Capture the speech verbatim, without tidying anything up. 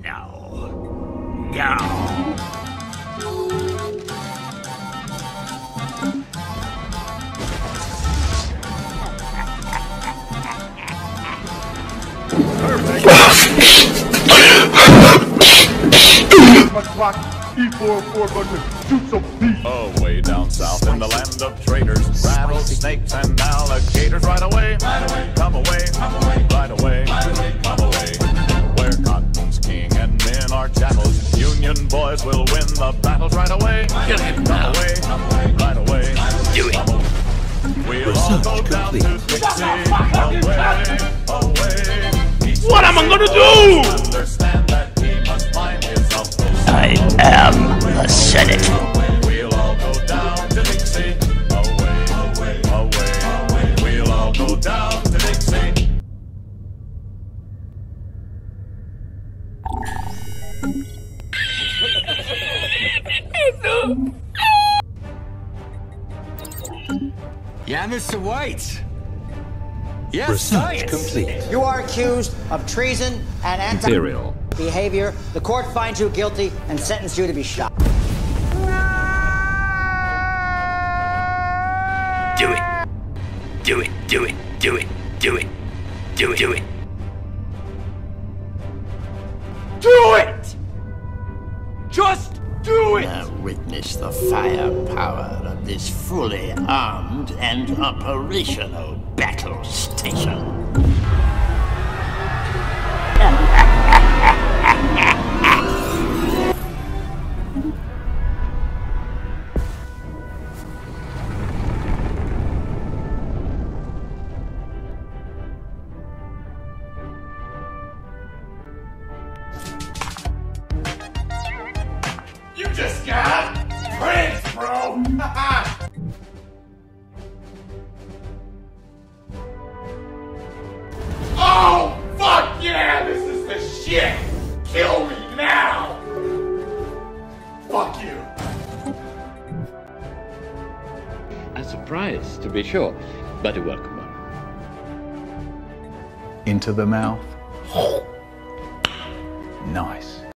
No. No. Oh, way down south in the land of traders, rattlesnakes and alligators. Right away, right away, come away, come away, right away, right away, come away. Where cotton's king and men are chattels, Union boys will win the battles. Right away, Kill him come now. away, right away, Do it. we'll all go down to Dixie, away, away. What am I gonna do? Understand that he must find his uncle's. I am the Senate. We'll all go down to Dixie. Away, away, away, away. We'll all go down to Dixie. Yeah, Mister White. Yes, Research science. complete. You are accused of treason and Imperial. anti-behavior. The court finds you guilty and sentences you to be shot. Do it. Do it. Do it. Do it. Do it. Do it. Do it. Do it! Just do it! Now witness the firepower of this fully armed and operational battle station. You just got pranked, bro! Oh, fuck yeah! This is the shit! Kill me now! Fuck you! A surprise, to be sure, but a welcome one. Into the mouth. Nice.